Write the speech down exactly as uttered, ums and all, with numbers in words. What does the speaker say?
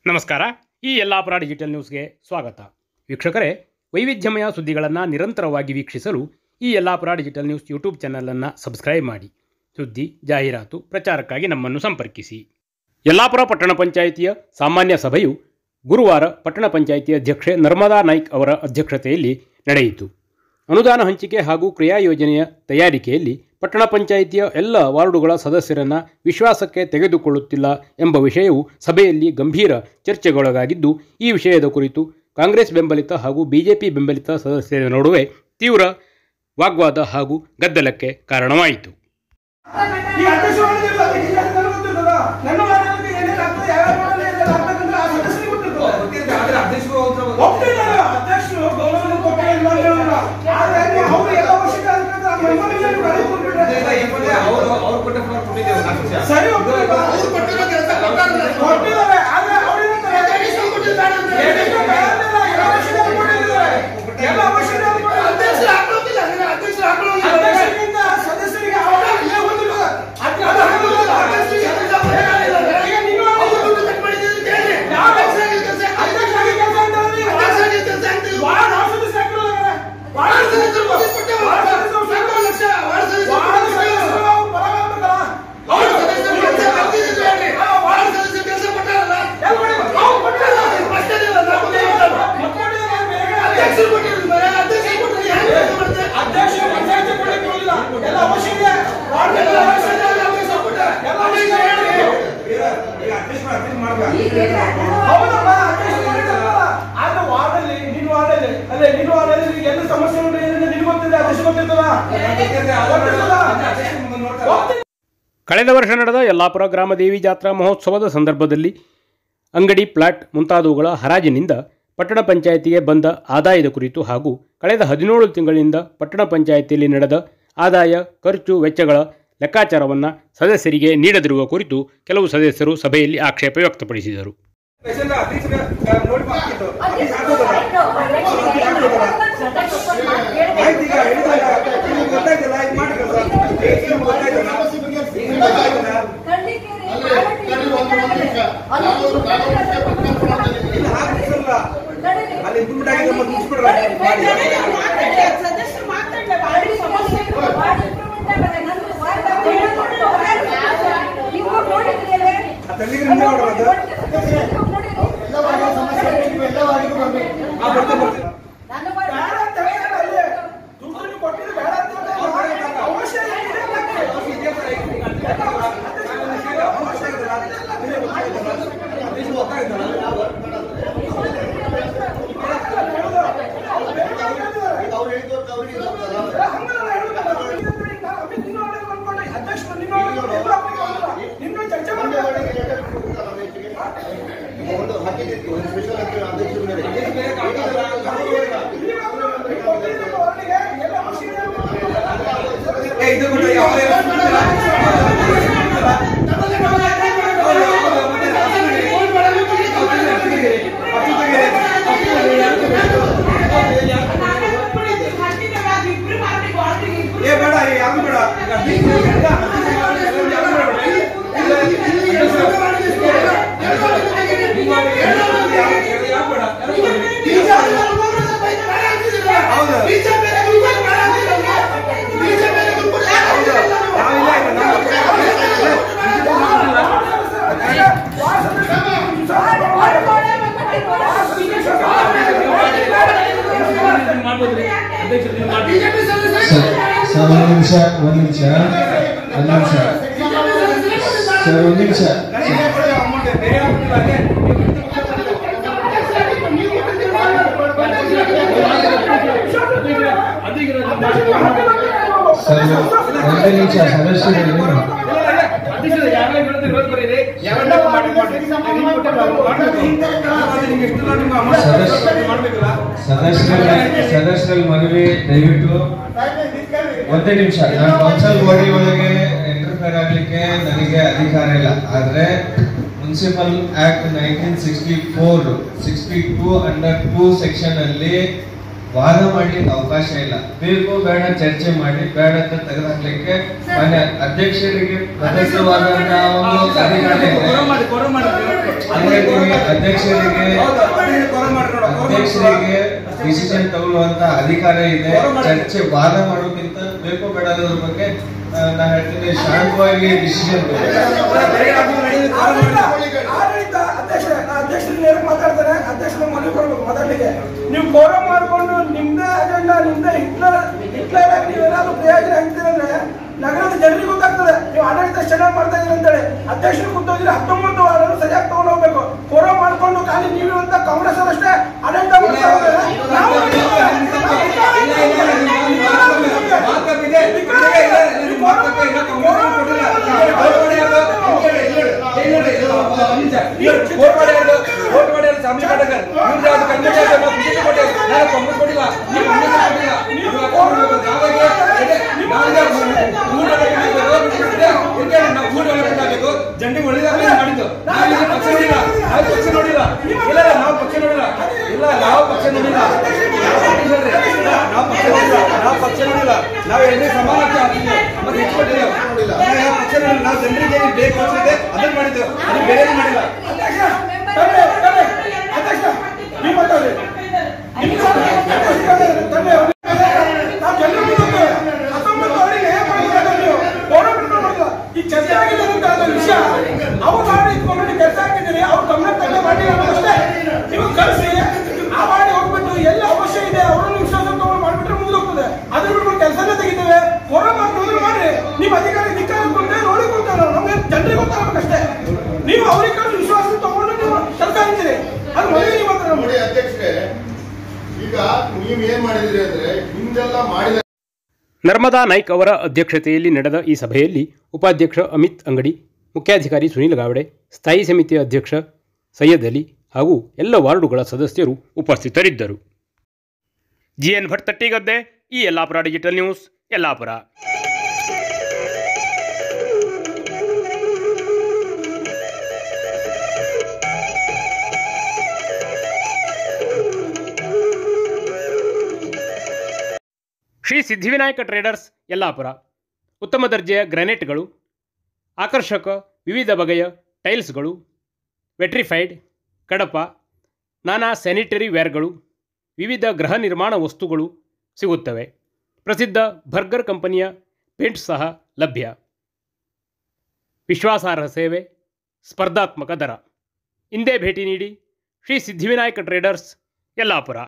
ನಮಸ್ಕಾರ. ಈ ಯಲ್ಲಾಪುರ ಡಿಜಿಟಲ್ ನ್ಯೂಸ್ಗೆ ಸ್ವಾಗತ. ವೀಕ್ಷಕರೇ, ವೈವಿಧ್ಯಮಯ ಸುದ್ದಿಗಳನ್ನು ನಿರಂತರವಾಗಿ ವೀಕ್ಷಿಸಲು ಈ ಯಲ್ಲಾಪುರ ಡಿಜಿಟಲ್ ನ್ಯೂಸ್ ಯೂಟ್ಯೂಬ್ ಚಾನಲನ್ನು ಸಬ್ಸ್ಕ್ರೈಬ್ ಮಾಡಿ. ಸುದ್ದಿ, ಜಾಹೀರಾತು, ಪ್ರಚಾರಕ್ಕಾಗಿ ನಮ್ಮನ್ನು ಸಂಪರ್ಕಿಸಿ. ಯಲ್ಲಾಪುರ ಪಟ್ಟಣ ಪಂಚಾಯಿತಿಯ ಸಾಮಾನ್ಯ ಸಭೆಯು ಗುರುವಾರ ಪಟ್ಟಣ ಪಂಚಾಯಿತಿ ಅಧ್ಯಕ್ಷೆ ನರ್ಮದಾ ನಾಯ್ಕ್ ಅವರ ಅಧ್ಯಕ್ಷತೆಯಲ್ಲಿ ನಡೆಯಿತು. ಅನುದಾನ ಹಂಚಿಕೆ ಹಾಗೂ ಕ್ರಿಯಾ ಯೋಜನೆಯ ತಯಾರಿಕೆಯಲ್ಲಿ ಪಟ್ಟಣ ಪಂಚಾಯಿತಿಯ ಎಲ್ಲ ವಾರ್ಡುಗಳ ಸದಸ್ಯರನ್ನು ವಿಶ್ವಾಸಕ್ಕೆ ತೆಗೆದುಕೊಳ್ಳುತ್ತಿಲ್ಲ ಎಂಬ ವಿಷಯವು ಸಭೆಯಲ್ಲಿ ಗಂಭೀರ ಚರ್ಚೆಗೊಳಗಾಗಿದ್ದು, ಈ ವಿಷಯದ ಕುರಿತು ಕಾಂಗ್ರೆಸ್ ಬೆಂಬಲಿತ ಹಾಗೂ ಬಿಜೆಪಿ ಬೆಂಬಲಿತ ಸದಸ್ಯರ ನಡುವೆ ತೀವ್ರ ವಾಗ್ವಾದ ಹಾಗೂ ಗದ್ದಲಕ್ಕೆ ಕಾರಣವಾಯಿತು. ಕಳೆದ ವರ್ಷ ನಡೆದ ಯಲ್ಲಾಪುರ ಗ್ರಾಮ ದೇವಿ ಜಾತ್ರಾ ಮಹೋತ್ಸವದ ಸಂದರ್ಭದಲ್ಲಿ ಅಂಗಡಿ, ಪ್ಲಾಟ್ ಮುಂತಾದವುಗಳ ಹರಾಜಿನಿಂದ ಪಟ್ಟಣ ಪಂಚಾಯಿತಿಗೆ ಬಂದ ಆದಾಯದ ಕುರಿತು ಹಾಗೂ ಕಳೆದ ಹದಿನೇಳು ತಿಂಗಳಿನಿಂದ ಪಟ್ಟಣ ಪಂಚಾಯಿತಿಯಲ್ಲಿ ನಡೆದ ಆದಾಯ, ಖರ್ಚು, ವೆಚ್ಚಗಳ ಲೆಕ್ಕಾಚಾರವನ್ನು ಸದಸ್ಯರಿಗೆ ನೀಡದಿರುವ ಕುರಿತು ಕೆಲವು ಸದಸ್ಯರು ಸಭೆಯಲ್ಲಿ ಆಕ್ಷೇಪ ವ್ಯಕ್ತಪಡಿಸಿದರು. ಒಂದು ನಿಮಿಷ ಒಂದು ನಿಮಿಷ ಒಂದು ನಿಮಿಷ ಸರ್ ಒಂದು ನಿಮಿಷ ಸರ್ ಒಂದು ನಿಮಿಷ ಸದಸ್ಯರು ಸದಸ್ಯರ ಮನವಿ ದಯವಿಟ್ಟು ಒಂದೇ ನಿಮಿಷ. ನಾನು ಕೌನ್ಸಿಲ್ ಬಾಡಿ ಒಳಗೆ ಎಂಟರ್ಫೇರ್ ಆಗ್ಲಿಕ್ಕೆ ನನಗೆ ಅಧಿಕಾರ ಇಲ್ಲ. ಆದ್ರೆ municipal act nineteen sixty four sixty two under two section ಅಲ್ಲಿ ವಾದ ಮಾಡ್ಲಿಕ್ಕೆ ಅವಕಾಶ ಇಲ್ಲ. ಬೇಕು ಬೇಡ ಚರ್ಚೆ ಮಾಡಿ ಬೇಡ ಅಂತ ತೆಗೆದುಹಾಕ್ಲಿಕ್ಕೆ ಮಾನ್ಯ ಅಧ್ಯಕ್ಷರಿಗೆ ಪ್ರದತ್ತವಾದಂತಹ ಒಂದು ಅಧಿಕಾರ ಇದೆ. ಅಧ್ಯಕ್ಷರಿಗೆ ಅಧ್ಯಕ್ಷರಿಗೆ ಡಿಸಿಷನ್ ತಗೊಳ್ಳುವಂತ ಅಧಿಕಾರ ಇದೆ. ಚರ್ಚೆ ವಾದ ಮಾಡೋಕ್ಕಿಂತ ಬೇಕು ಬೇಡದ್ರ ಬಗ್ಗೆ ನಾ ಹೇಳ್ತೀನಿ, ಶಾಂತವಾಗಿ ಡಿಸಿಷನ್ ಮಾತಾಡ್ತಾರೆ. ಅಧ್ಯಕ್ಷರು ಮನೆ ಕೊಡ್ಬೇಕು ಮಾತಾಡ್ಲಿಕ್ಕೆ. ನೀವು ಗೌರವ ಮಾಡಿಕೊಂಡು ನಿಮ್ದೇ ಅಜೆಂಡಾ ನಿಮ್ದೇ ಹಿಟ್ಲರ್ ಹಿಟ್ಲರ್ ಆಗಿ ನೀವೇನಾದ್ರೂ ಪ್ರಯೋಜನ ಹಾಕ್ತೀರಂದ್ರೆ ನಗರದ ಜನರಿಗೆ ಗೊತ್ತಾಗ್ತದೆ ನೀವು ಆಡಳಿತ ಚೆನ್ನಾಗಿ ಮಾಡ್ತಾ ಇದ್ದೀರಿ ಅಂತೇಳಿ. ಅಧ್ಯಕ್ಷರು ಕೂತೋಗಿದ್ರೆ ಹತ್ತೊಂಬತ್ತು ವಾರ್ಡನ್ನು ಸರಿಯಾಗಿ ತಗೊಂಡು ಹೋಗ್ಬೇಕು. ಗೌರವ ಮಾಡಿಕೊಂಡು ಖಾಲಿ ನೀವಿರುವಂತ ಕಾಂಗ್ರೆಸ್ ಅವರಷ್ಟೇ ಆಡಳಿತ ಮಾಡ್ತಾ ಹೋದ್ರೆ ಜಂಡಿ ಒಳ್ಳೆದಾಗಲೇ ಮಾಡಿದ್ದು. ಪಕ್ಷ ನೋಡಿಲ್ಲ, ನಾವು ಪಕ್ಷ ನೋಡಿಲ್ಲ. ಇಲ್ಲ ನಾವು ಪಕ್ಷ ನೋಡಿಲ್ಲ. ಇಲ್ಲ ನಾವು ಪಕ್ಷ ನೋಡಿಲ್ಲ. ನಾವು ಪಕ್ಷ ನೋಡಿಲ್ಲ. ನಾವು ಪಕ್ಷ ನೋಡಿಲ್ಲ. ನಾವು ಎಲ್ಲಿ ಸಮಾನತೆ ಆಗ್ತಿದ್ದೇವೆ ಮತ್ತೆ ಹೆಚ್ಚುಕೊಟ್ಟಿದ್ದೇವೆ. ನಾವು ಪಕ್ಷ ನೋಡಿಲ್ಲ. ನಾವು ಜನರಿಗೆ ಏನು ಬೇಕು ಅನ್ಸಿದೆ ಅದನ್ನ ಮಾಡಿದ್ದೇವೆ. ಅದು ಬೇರೆ ಮಾಡಿಲ್ಲ. ಅಧ್ಯಕ್ಷ ನೀವು ಮಾತಾಡಿ. ಈ ಚರ್ಚೆ ಆಗಿದೆ ವಿಷಯ ಅವ್ರು ಮಾಡಿ ಇಟ್ಕೊಂಡು ಕೆಲಸ ಹಾಕಿದ್ದೀರಿ. ಅವ್ರು ಗಮನ ತಗೊಂಡು ಮಾಡಿ ಅಷ್ಟೇ ನೀವು ಕಳಿಸಿ ಆ ಮಾಡಿ ಹೋಗ್ಬಿಟ್ಟು ಎಲ್ಲಿ ಅವಶ್ಯ ಇದೆ ಅವರನ್ನು ವಿಶ್ವಾಸ ತಗೊಂಡು ಮಾಡ್ಬಿಟ್ರೆ ಮುಗಿದೋಗ್ತದೆ. ಅದ್ರ ಬಿಟ್ಟು ಕೆಲಸನೇ ತೆಗಿತೇವೆ. ಹೊರ ಮಾಡ್ಕೊಂಡು ಮಾಡಿ ನಿಮ್ಮ ಅಧಿಕಾರಿ ಧಿಕ್ಕಾರ ಕೊಟ್ಟೆ ನೋಡಿಕೊಳ್ತೇವೆ. ನಾವು ನಮ್ಗೆ ಜನರಿಗೆ ಗೊತ್ತಾಗಬೇಕಷ್ಟೇ. ನೀವು ಅವ್ರಿಗೆ ಕಳಿಸಿ ವಿಶ್ವಾಸ ತಗೊಂಡು ನೀವು ಕೆಲಸ ಹಾಕ್ತೀರಿ. ಅದು ಮೊದಲೇ ನೀವು ಮಾತ್ರ ನೋಡಿ ಅಧ್ಯಕ್ಷರೇ, ಈಗ ನೀವು ಏನ್ ಮಾಡಿದ್ರಿ ಅಂದ್ರೆ ಹಿಂದೆಲ್ಲ ಮಾಡಿದ ನರ್ಮದಾ ನಾಯ್ಕ್ ಅವರ ಅಧ್ಯಕ್ಷತೆಯಲ್ಲಿ ನಡೆದ ಈ ಸಭೆಯಲ್ಲಿ ಉಪಾಧ್ಯಕ್ಷ ಅಮಿತ್ ಅಂಗಡಿ, ಮುಖ್ಯಾಧಿಕಾರಿ ಸುನೀಲ್ ಗಾವಡೆ, ಸ್ಥಾಯಿ ಸಮಿತಿಯ ಅಧ್ಯಕ್ಷ ಸೈಯದ್ ಅಲಿ ಹಾಗೂ ಎಲ್ಲ ವಾರ್ಡುಗಳ ಸದಸ್ಯರು ಉಪಸ್ಥಿತರಿದ್ದರು. ಜಿ ಎನ್ ಭಟ್ ತಟ್ಟಿಗದ್ದೆ, ಈ Yellapur digital news, Yellapur. Shri Siddhivinayak traders, Yellapur. ಉತ್ತಮ ದರ್ಜೆಯ ಗ್ರಾನೈಟ್ಗಳು, ಆಕರ್ಷಕ ವಿವಿಧ ಬಗೆಯ ಟೈಲ್ಸ್ಗಳು, ವೆಟ್ರಿಫೈಡ್, ಕಡಪ, ನಾನಾ ಸ್ಯಾನಿಟರಿ ವೇರ್ಗಳು, ವಿವಿಧ ಗೃಹ ನಿರ್ಮಾಣ ವಸ್ತುಗಳು ಸಿಗುತ್ತವೆ. ಪ್ರಸಿದ್ಧ ಬರ್ಗರ್ ಕಂಪನಿಯ ಪೇಂಟ್ ಸಹ ಲಭ್ಯ. ವಿಶ್ವಾಸಾರ್ಹ ಸೇವೆ, ಸ್ಪರ್ಧಾತ್ಮಕ ದರ. ಇಂದೇ ಭೇಟಿ ನೀಡಿ ಶ್ರೀ ಸಿದ್ಧಿವಿನಾಯಕ ಟ್ರೇಡರ್ಸ್, ಯಲ್ಲಾಪುರ.